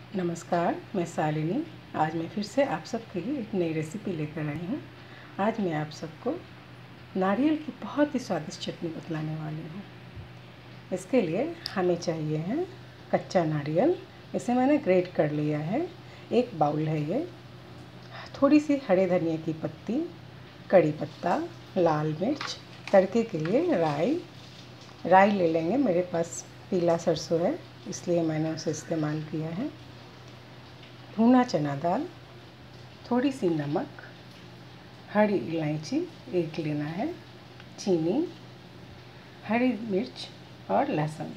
नमस्कार, मैं शालिनी। आज मैं फिर से आप सबके लिए एक नई रेसिपी लेकर आई हूँ। आज मैं आप सबको नारियल की बहुत ही स्वादिष्ट चटनी बतलाने वाली हूँ। इसके लिए हमें चाहिए है कच्चा नारियल। इसे मैंने ग्रेट कर लिया है। एक बाउल है ये। थोड़ी सी हरे धनिया की पत्ती, कड़ी पत्ता, लाल मिर्च, तड़के के लिए राई ले लेंगे। मेरे पास पीला सरसों है, इसलिए मैंने उसे इस्तेमाल किया है। भुना चना दाल, थोड़ी सी नमक, हरी इलायची एक लेना है, चीनी, हरी मिर्च और लहसुन।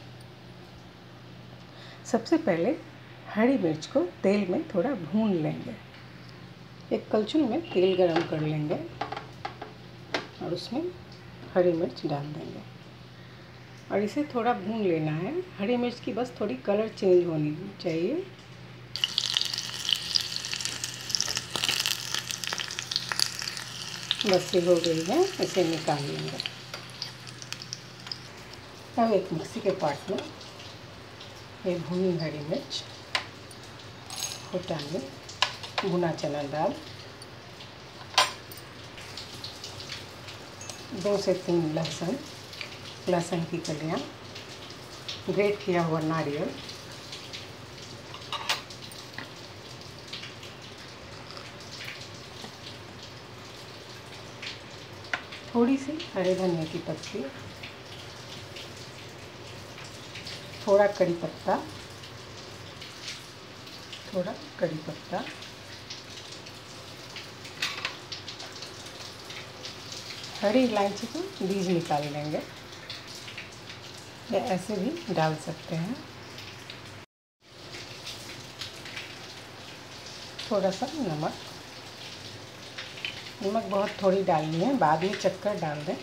सबसे पहले हरी मिर्च को तेल में थोड़ा भून लेंगे। एक कलछुल में तेल गरम कर लेंगे और उसमें हरी मिर्च डाल देंगे और इसे थोड़ा भून लेना है। हरी मिर्च की बस थोड़ी कलर चेंज होनी चाहिए। बस ये हो गई है, इसे निकाल लेंगे। अब एक मिक्सी के पार्ट में ये भुनी हरी मिर्च, फुटानी, भुना चना दाल, 2 से 3 लहसुन की कलियाँ, ग्रेट किया हुआ नारियल, थोड़ी सी हरे धनिया की पत्ती, थोड़ा कड़ी पत्ता, हरी इलायची को बीज निकाल लेंगे या ऐसे भी डाल सकते हैं। थोड़ा सा नमक बहुत थोड़ी डालनी है, बाद में चक्कर डाल दें।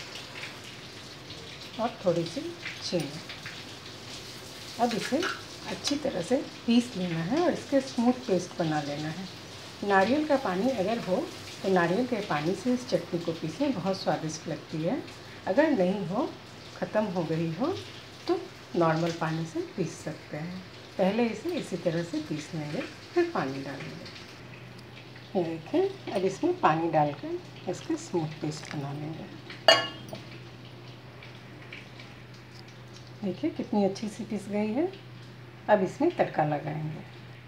और थोड़ी सी चीनी। अब इसे अच्छी तरह से पीस लेना है और इसके स्मूथ पेस्ट बना लेना है। नारियल का पानी अगर हो तो नारियल के पानी से इस चटनी को पीसें, बहुत स्वादिष्ट लगती है। अगर नहीं हो, ख़त्म हो गई हो, तो नॉर्मल पानी से पीस सकते हैं। पहले इसे इसी तरह से पीस लेंगे, फिर पानी डालेंगे। ये देखें, अब इसमें पानी डालकर इसका स्मूथ पेस्ट बना लेंगे। देखिए कितनी अच्छी सी पिस गई है। अब इसमें तड़का लगाएंगे।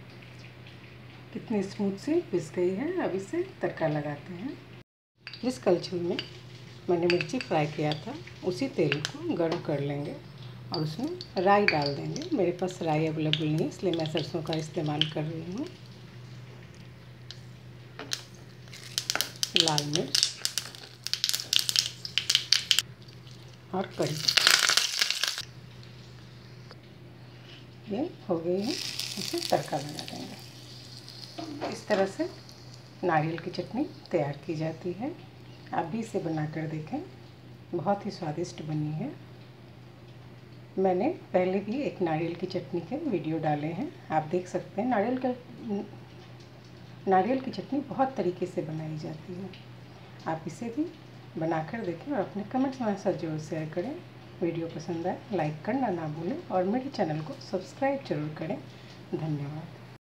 कितनी स्मूथ सी पिस गई है। अब इसे तड़का लगाते हैं। जिस कलछुल में मैंने मिर्ची फ्राई किया था, उसी तेल को गर्म कर लेंगे और उसमें राई डाल देंगे। मेरे पास राई अवेलेबल नहीं है, इसलिए मैं सरसों का इस्तेमाल कर रही हूँ। लाल मिर्च और कड़ी ये हो गई है। इसे तड़का लगा देंगे। इस तरह से नारियल की चटनी तैयार की जाती है। आप भी इसे बनाकर देखें, बहुत ही स्वादिष्ट बनी है। मैंने पहले भी एक नारियल की चटनी के वीडियो डाले हैं, आप देख सकते हैं। नारियल की चटनी बहुत तरीके से बनाई जाती है। आप इसे भी बनाकर देखें और अपने कमेंट्स में साथ जरूर शेयर करें। वीडियो पसंद आए लाइक करना ना भूलें और मेरे चैनल को सब्सक्राइब जरूर करें। धन्यवाद।